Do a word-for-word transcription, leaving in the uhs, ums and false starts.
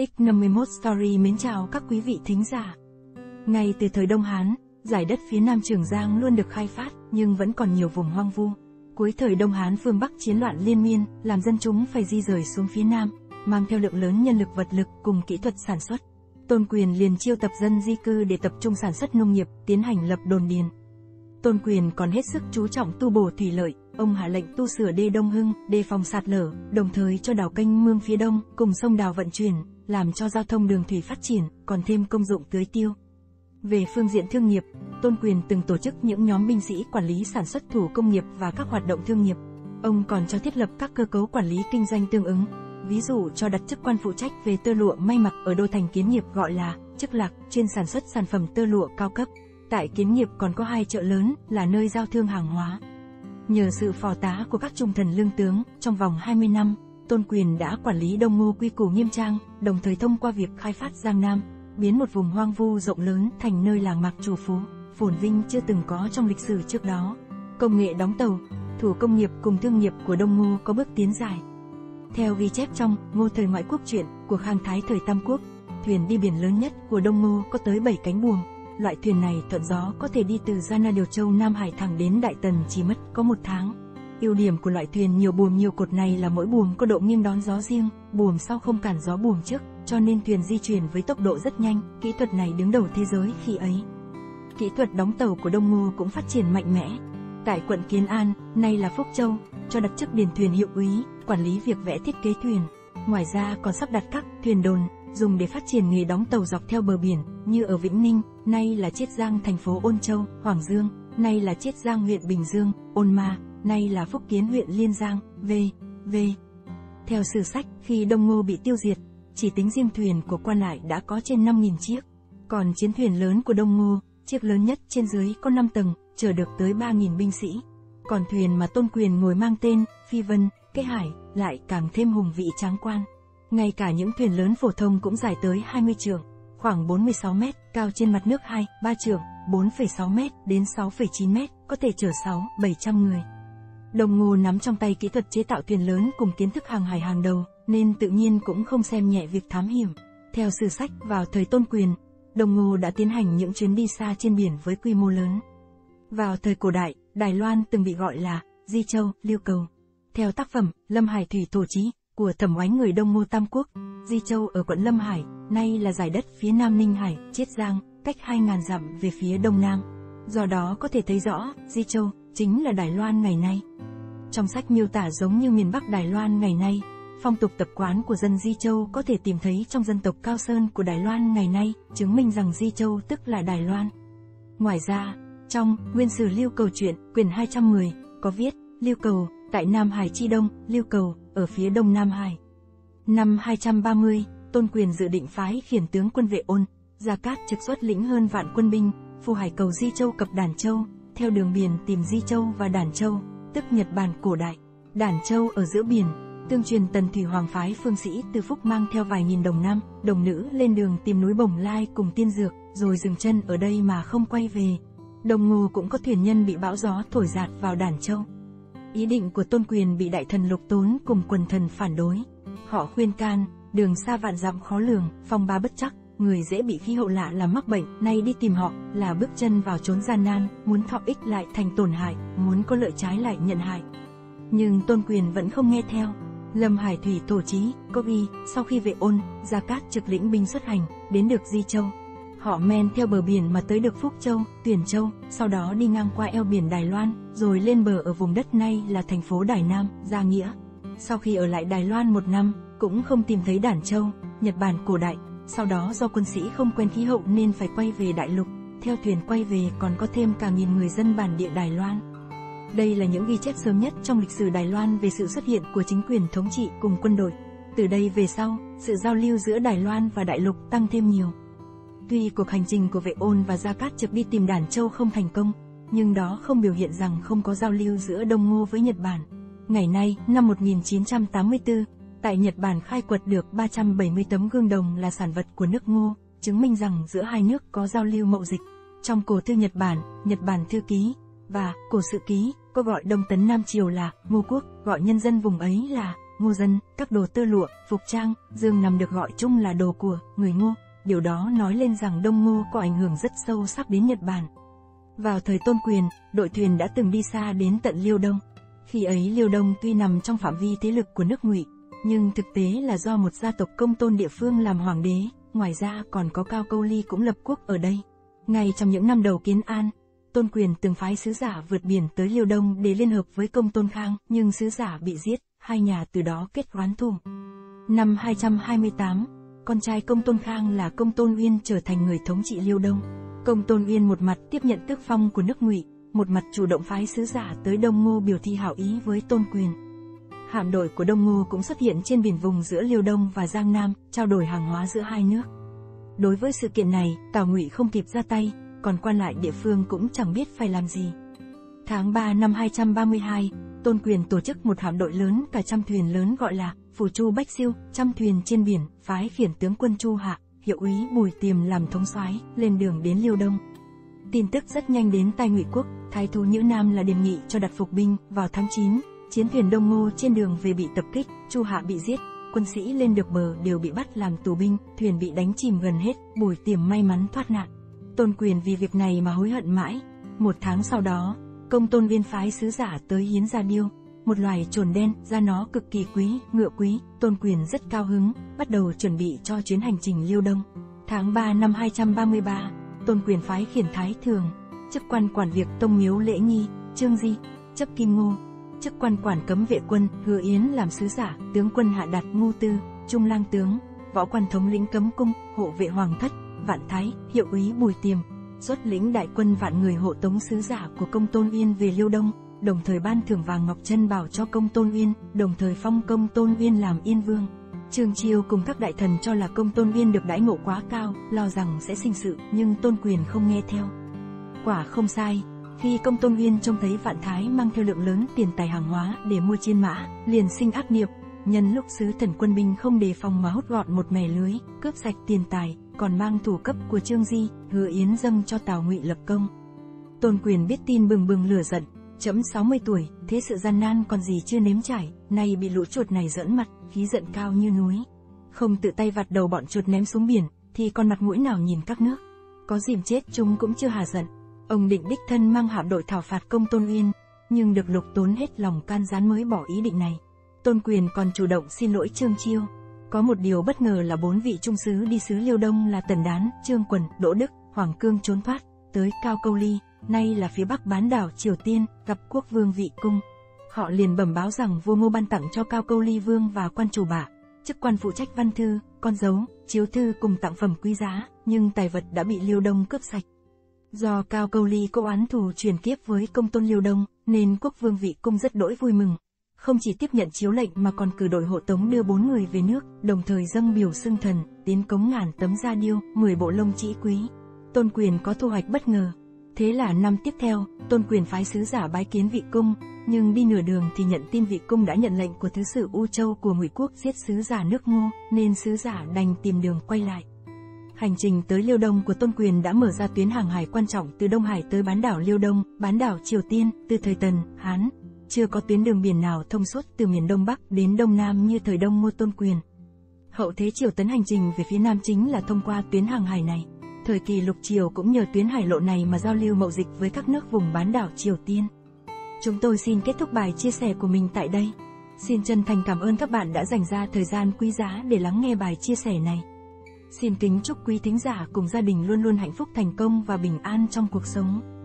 ích năm mươi mốt Story mến chào các quý vị thính giả. Ngay từ thời Đông Hán, giải đất phía Nam Trường Giang luôn được khai phát, nhưng vẫn còn nhiều vùng hoang vu. Cuối thời Đông Hán phương Bắc chiến loạn liên miên, làm dân chúng phải di rời xuống phía Nam, mang theo lượng lớn nhân lực vật lực cùng kỹ thuật sản xuất. Tôn Quyền liền chiêu tập dân di cư để tập trung sản xuất nông nghiệp, tiến hành lập đồn điền. Tôn Quyền còn hết sức chú trọng tu bổ thủy lợi, ông hạ lệnh tu sửa đê Đông Hưng, đề phòng sạt lở, đồng thời cho đào kênh mương phía đông, cùng sông đào vận chuyển, làm cho giao thông đường thủy phát triển, còn thêm công dụng tưới tiêu. Về phương diện thương nghiệp, Tôn Quyền từng tổ chức những nhóm binh sĩ quản lý sản xuất thủ công nghiệp và các hoạt động thương nghiệp. Ông còn cho thiết lập các cơ cấu quản lý kinh doanh tương ứng. Ví dụ cho đặt chức quan phụ trách về tơ lụa may mặc ở đô thành Kiến Nghiệp gọi là chức lạc, chuyên sản xuất sản phẩm tơ lụa cao cấp. Tại Kiến Nghiệp còn có hai chợ lớn là nơi giao thương hàng hóa. Nhờ sự phò tá của các trung thần lương tướng, trong vòng hai mươi năm, Tôn Quyền đã quản lý Đông Ngô quy củ nghiêm trang, đồng thời thông qua việc khai phát Giang Nam, biến một vùng hoang vu rộng lớn thành nơi làng mạc trù phú, phồn vinh chưa từng có trong lịch sử trước đó. Công nghệ đóng tàu, thủ công nghiệp cùng thương nghiệp của Đông Ngô có bước tiến dài. Theo ghi chép trong Ngô Thời Ngoại Quốc Truyện của Khang Thái thời Tam Quốc, thuyền đi biển lớn nhất của Đông Ngô có tới bảy cánh buồm. Loại thuyền này thuận gió có thể đi từ Gia Na Điều Châu Nam Hải thẳng đến Đại Tần chỉ mất có một tháng. Ưu điểm của loại thuyền nhiều buồm nhiều cột này là mỗi buồm có độ nghiêng đón gió riêng, buồm sau không cản gió buồm trước, cho nên thuyền di chuyển với tốc độ rất nhanh. Kỹ thuật này đứng đầu thế giới khi ấy. Kỹ thuật đóng tàu của Đông Ngô cũng phát triển mạnh mẽ. Tại quận Kiến An, nay là Phúc Châu, cho đặt chức điền thuyền hiệu úy, quản lý việc vẽ thiết kế thuyền. Ngoài ra còn sắp đặt các thuyền đồn, dùng để phát triển nghề đóng tàu dọc theo bờ biển, như ở Vĩnh Ninh, nay là Chiết Giang thành phố Ôn Châu, Hoàng Dương, nay là Chiết Giang huyện Bình Dương, Ôn Ma, nay là Phúc Kiến huyện Liên Giang, v.v. Theo sử sách, khi Đông Ngô bị tiêu diệt, chỉ tính riêng thuyền của quan lại đã có trên năm nghìn chiếc. Còn chiến thuyền lớn của Đông Ngô, chiếc lớn nhất trên dưới có năm tầng, chở được tới ba nghìn binh sĩ. Còn thuyền mà Tôn Quyền ngồi mang tên Phi Vân, Kế Hải lại càng thêm hùng vĩ tráng quan. Ngay cả những thuyền lớn phổ thông cũng dài tới hai mươi trượng, khoảng bốn mươi sáu mét, cao trên mặt nước hai, ba trượng, bốn phẩy sáu mét đến sáu phẩy chín mét, có thể chở sáu, bảy trăm người. Đông Ngô nắm trong tay kỹ thuật chế tạo thuyền lớn cùng kiến thức hàng hải hàng đầu, nên tự nhiên cũng không xem nhẹ việc thám hiểm. Theo sử sách, vào thời Tôn Quyền, Đông Ngô đã tiến hành những chuyến đi xa trên biển với quy mô lớn. Vào thời cổ đại, Đài Loan từng bị gọi là Di Châu, Liêu Cầu. Theo tác phẩm Lâm Hải Thủy Thổ Chí của Thẩm Oánh người Đông Ngô Tam Quốc, Di Châu ở quận Lâm Hải, nay là giải đất phía Nam Ninh Hải, Chiết Giang, cách hai nghìn dặm về phía đông nam. Do đó có thể thấy rõ, Di Châu chính là Đài Loan ngày nay. Trong sách miêu tả giống như miền Bắc Đài Loan ngày nay, phong tục tập quán của dân Di Châu có thể tìm thấy trong dân tộc Cao Sơn của Đài Loan ngày nay, chứng minh rằng Di Châu tức là Đài Loan. Ngoài ra, trong Nguyên sử Liêu Cầu Truyện, quyển hai trăm mười, có viết, Liêu Cầu, tại Nam Hải chi đông, Liêu Cầu, ở phía đông Nam Hải. Năm hai trăm ba mươi, Tôn Quyền dự định phái khiển tướng quân vệ Ôn, Gia Cát trực xuất lĩnh hơn vạn quân binh, phù hải cầu Di Châu cập Đản Châu, theo đường biển tìm Di Châu và Đản Châu, tức Nhật Bản cổ đại. Đản Châu ở giữa biển, tương truyền Tần Thủy Hoàng phái phương sĩ Từ Phúc mang theo vài nghìn đồng nam, đồng nữ lên đường tìm núi Bồng Lai cùng tiên dược, rồi dừng chân ở đây mà không quay về. Đông Ngô cũng có thuyền nhân bị bão gió thổi dạt vào Đản Châu. Ý định của Tôn Quyền bị đại thần Lục Tốn cùng quần thần phản đối. Họ khuyên can, đường xa vạn dặm khó lường, phong ba bất chắc, người dễ bị khí hậu lạ làm mắc bệnh, nay đi tìm họ là bước chân vào chốn gian nan, muốn thọ ích lại thành tổn hại, muốn có lợi trái lại nhận hại. Nhưng Tôn Quyền vẫn không nghe theo. Lâm Hải Thủy Thổ Chí có ghi, sau khi vệ Ôn, Gia Cát trực lĩnh binh xuất hành, đến được Di Châu. Họ men theo bờ biển mà tới được Phúc Châu, Tuyển Châu, sau đó đi ngang qua eo biển Đài Loan, rồi lên bờ ở vùng đất nay là thành phố Đài Nam, Gia Nghĩa. Sau khi ở lại Đài Loan một năm, cũng không tìm thấy Đản Châu, Nhật Bản cổ đại. Sau đó do quân sĩ không quen khí hậu nên phải quay về đại lục. Theo thuyền quay về còn có thêm cả nghìn người dân bản địa Đài Loan. Đây là những ghi chép sớm nhất trong lịch sử Đài Loan về sự xuất hiện của chính quyền thống trị cùng quân đội. Từ đây về sau, sự giao lưu giữa Đài Loan và đại lục tăng thêm nhiều. Tuy cuộc hành trình của vệ Ôn và Gia Cát trực đi tìm Đản Châu không thành công, nhưng đó không biểu hiện rằng không có giao lưu giữa Đông Ngô với Nhật Bản. Ngày nay, năm một nghìn chín trăm tám mươi tư, tại Nhật Bản khai quật được ba trăm bảy mươi tấm gương đồng là sản vật của nước Ngô, chứng minh rằng giữa hai nước có giao lưu mậu dịch. Trong cổ thư Nhật Bản, Nhật Bản Thư Ký và cổ sự ký, có gọi Đông Tấn Nam Triều là Ngô Quốc, gọi nhân dân vùng ấy là Ngô dân, các đồ tơ lụa, phục trang, giường nằm được gọi chung là đồ của người Ngô. Điều đó nói lên rằng Đông Ngô có ảnh hưởng rất sâu sắc đến Nhật Bản. Vào thời Tôn Quyền, đội thuyền đã từng đi xa đến tận Liêu Đông. Khi ấy Liêu Đông tuy nằm trong phạm vi thế lực của nước Ngụy, nhưng thực tế là do một gia tộc Công Tôn địa phương làm hoàng đế, ngoài ra còn có Cao Câu Ly cũng lập quốc ở đây. Ngay trong những năm đầu kiến an, Tôn Quyền từng phái sứ giả vượt biển tới Liêu Đông để liên hợp với Công Tôn Khang, nhưng sứ giả bị giết, hai nhà từ đó kết oán thù. Năm hai trăm hai mươi tám, con trai Công Tôn Khang là Công Tôn Uyên trở thành người thống trị Liêu Đông. Công Tôn Uyên một mặt tiếp nhận tước phong của nước Ngụy, một mặt chủ động phái sứ giả tới Đông Ngô biểu thị hảo ý với Tôn Quyền. Hạm đội của Đông Ngô cũng xuất hiện trên biển vùng giữa Liêu Đông và Giang Nam, trao đổi hàng hóa giữa hai nước. Đối với sự kiện này, Tào Ngụy không kịp ra tay, còn quan lại địa phương cũng chẳng biết phải làm gì. Tháng ba năm hai trăm ba mươi hai, Tôn Quyền tổ chức một hạm đội lớn cả trăm thuyền lớn gọi là Phủ Chu Bách Siêu, trăm thuyền trên biển, phái khiển tướng quân Chu Hạ, hiệu úy Bùi Tiềm làm thống soái, lên đường đến Liêu Đông. Tin tức rất nhanh đến tai Ngụy quốc, thái thú Nhữ Nam là đề nghị cho đặt phục binh. Vào tháng chín, chiến thuyền Đông Ngô trên đường về bị tập kích, Chu Hạ bị giết, quân sĩ lên được bờ đều bị bắt làm tù binh, thuyền bị đánh chìm gần hết, Bùi Tiềm may mắn thoát nạn. Tôn Quyền vì việc này mà hối hận mãi. Một tháng sau đó, Công Tôn Viên phái sứ giả tới hiến da điêu, một loài trồn đen, da nó cực kỳ quý, ngựa quý. Tôn Quyền rất cao hứng, bắt đầu chuẩn bị cho chuyến hành trình Liêu Đông. Tháng ba năm hai trăm ba mươi ba, Tôn Quyền phái khiển thái thường, chức quan quản việc tông miếu lễ nghi, Trương Di, chấp Kim Ngô, chức quan quản cấm vệ quân, Hứa Yến làm sứ giả, tướng quân Hạ Đạt, Ngu Tư, trung lang tướng, võ quan thống lĩnh cấm cung, hộ vệ hoàng thất, Vạn Thái, hiệu úy Bùi Tiềm, xuất lĩnh đại quân vạn người hộ tống sứ giả của Công Tôn Uyên về Liêu Đông, đồng thời ban thưởng vàng ngọc chân bảo cho Công Tôn Uyên, đồng thời phong Công Tôn Uyên làm Yên Vương. Trương Chiêu cùng các đại thần cho là Công Tôn Uyên được đãi ngộ quá cao, lo rằng sẽ sinh sự, nhưng Tôn Quyền không nghe theo. Quả không sai, khi Công Tôn Uyên trông thấy Vạn Thái mang theo lượng lớn tiền tài hàng hóa để mua chiên mã, liền sinh ác niệm, nhân lúc sứ thần quân binh không đề phòng mà hút gọn một mẻ lưới, cướp sạch tiền tài, còn mang thủ cấp của Trương Di, Hứa Yến dâng cho Tào Ngụy lập công. Tôn Quyền biết tin bừng bừng lửa giận, chẫm sáu mươi tuổi, thế sự gian nan còn gì chưa nếm trải, nay bị lũ chuột này giỡn mặt, khí giận cao như núi. Không tự tay vặt đầu bọn chuột ném xuống biển, thì còn mặt mũi nào nhìn các nước. Có dìm chết chúng cũng chưa hà giận. Ông định đích thân mang hạm đội thảo phạt Công Tôn Uyên, nhưng được Lục Tốn hết lòng can gián mới bỏ ý định này. Tôn Quyền còn chủ động xin lỗi Trương Chiêu. Có một điều bất ngờ là bốn vị trung sứ đi sứ Liêu Đông là Tần Đán, Trương Quần, Đỗ Đức, Hoàng Cương trốn thoát, tới Cao Câu Ly, nay là phía bắc bán đảo Triều Tiên, gặp quốc vương Vị Cung. Họ liền bẩm báo rằng vua Ngô ban tặng cho Cao Câu Ly vương và quan chủ bạ, chức quan phụ trách văn thư, con dấu, chiếu thư cùng tặng phẩm quý giá, nhưng tài vật đã bị Liêu Đông cướp sạch. Do Cao Câu Ly có oán thù truyền kiếp với Công Tôn Liêu Đông, nên quốc vương Vị Cung rất đỗi vui mừng. Không chỉ tiếp nhận chiếu lệnh mà còn cử đội hộ tống đưa bốn người về nước, đồng thời dâng biểu xưng thần, tiến cống ngàn tấm da điêu, mười bộ lông trĩ quý. Tôn Quyền có thu hoạch bất ngờ. Thế là năm tiếp theo, Tôn Quyền phái sứ giả bái kiến Vị Cung, nhưng đi nửa đường thì nhận tin Vị Cung đã nhận lệnh của thứ sử U Châu của Ngụy quốc giết sứ giả nước Ngô, nên sứ giả đành tìm đường quay lại. Hành trình tới Liêu Đông của Tôn Quyền đã mở ra tuyến hàng hải quan trọng từ Đông Hải tới bán đảo Liêu Đông, bán đảo Triều Tiên. Từ thời Tần, Hán, chưa có tuyến đường biển nào thông suốt từ miền Đông Bắc đến Đông Nam như thời Đông Ngô Tôn Quyền. Hậu thế Triều Tấn hành trình về phía Nam chính là thông qua tuyến hàng hải này. Thời kỳ Lục Triều cũng nhờ tuyến hải lộ này mà giao lưu mậu dịch với các nước vùng bán đảo Triều Tiên. Chúng tôi xin kết thúc bài chia sẻ của mình tại đây. Xin chân thành cảm ơn các bạn đã dành ra thời gian quý giá để lắng nghe bài chia sẻ này. Xin kính chúc quý thính giả cùng gia đình luôn luôn hạnh phúc, thành công và bình an trong cuộc sống.